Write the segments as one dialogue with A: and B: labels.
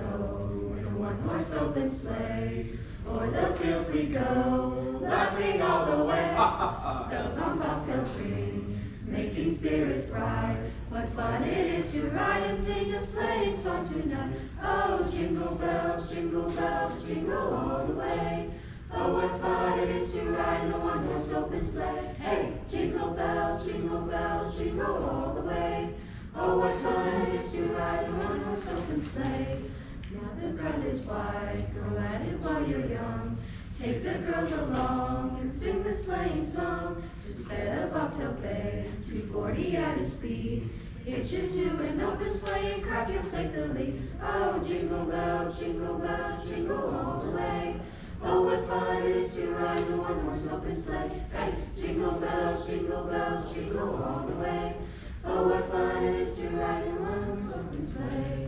A: go in a one-horse open sleigh. O'er the fields we go, laughing all the way. Bells on bobtails ring, making spirits bright. What fun it is to ride and sing a sleighing song tonight. Oh, jingle bells, jingle all the way. Oh, what fun it is to ride in a one-horse open sleigh. Hey, jingle bells, jingle all the way. Oh, what fun it is to ride in a one-horse open sleigh. Now the ground is wide, go at it while you're young. Take the girls along and sing the sleighing song. Just bet a bobtail bay, 240 at its speed. Hitch you to an open sleigh and crack, you'll take the lead. Oh, jingle bells, jingle all the way. Oh, what fun it is to ride in a one-horse open sleigh. Hey, jingle bells, jingle all the way. Oh, what fun it is to ride in a one-horse open sleigh.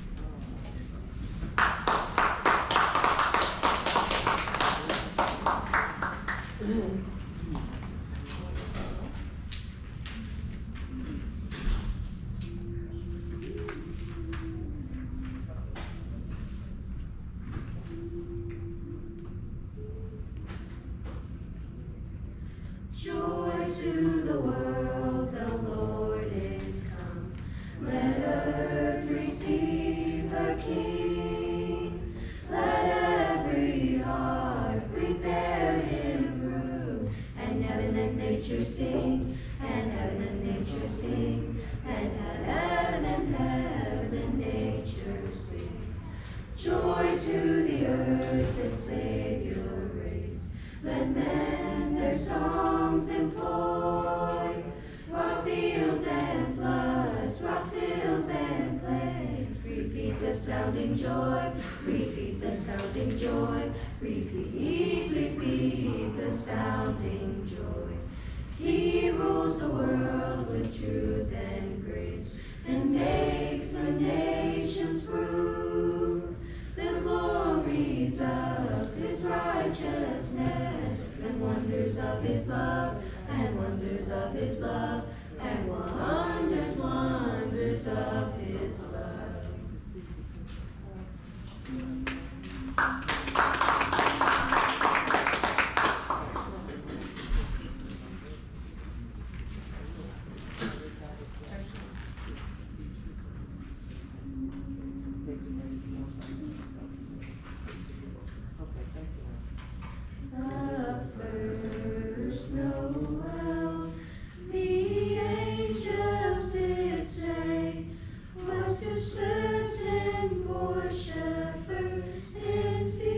A: Joy to the world, the Lord is come. Let earth receive her King. Let every heart prepare him room. And heaven and nature sing, and heaven and nature sing, and heaven and nature sing. Joy to the earth, the Savior reigns. Let men their songs employ. Rock fields and floods, rocks, hills and plains. Repeat the sounding joy, repeat the sounding joy. Repeat the sounding joy. He rules the world with truth and grace, and makes the nations prove the glories of his righteousness, and wonders of his love, and wonders of his love, and wonders of his love. Certain poor shepherds in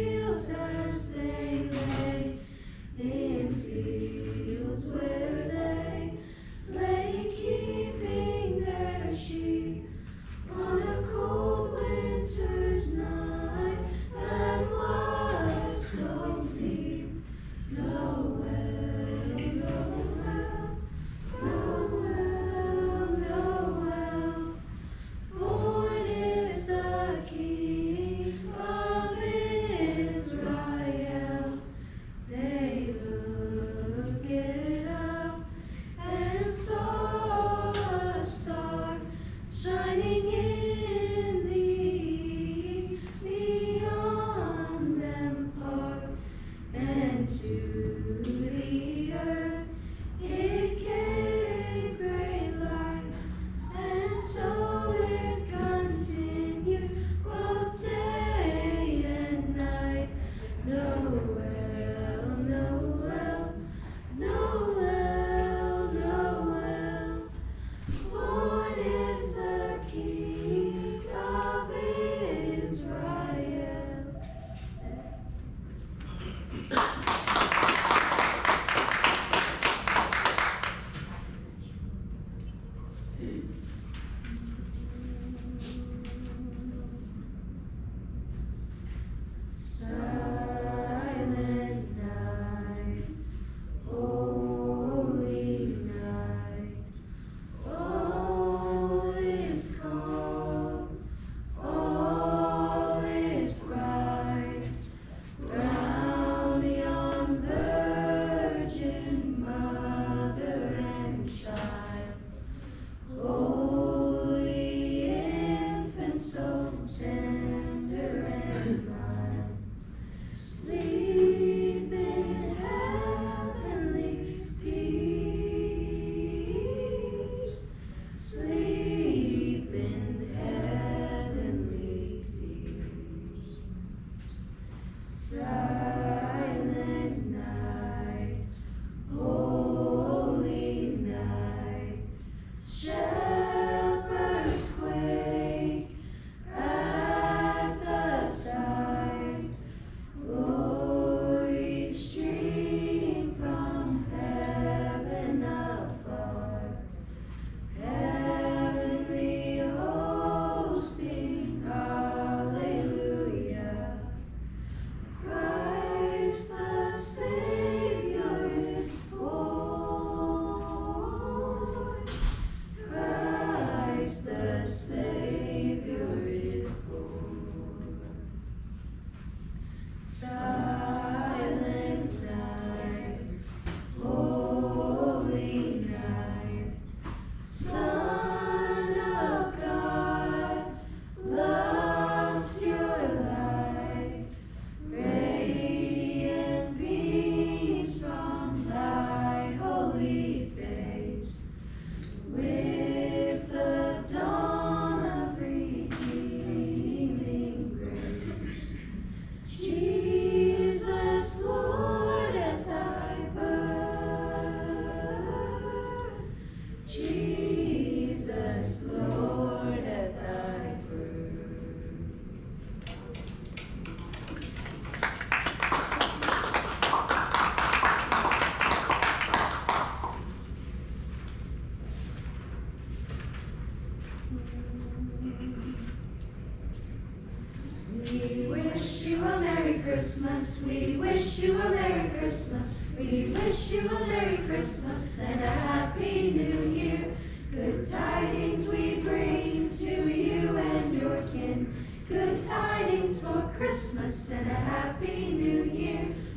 A: Christmas, we wish you a Merry Christmas. We wish you a Merry Christmas and a Happy New Year. Good tidings we bring to you and your kin. Good tidings for Christmas and a Happy New Year.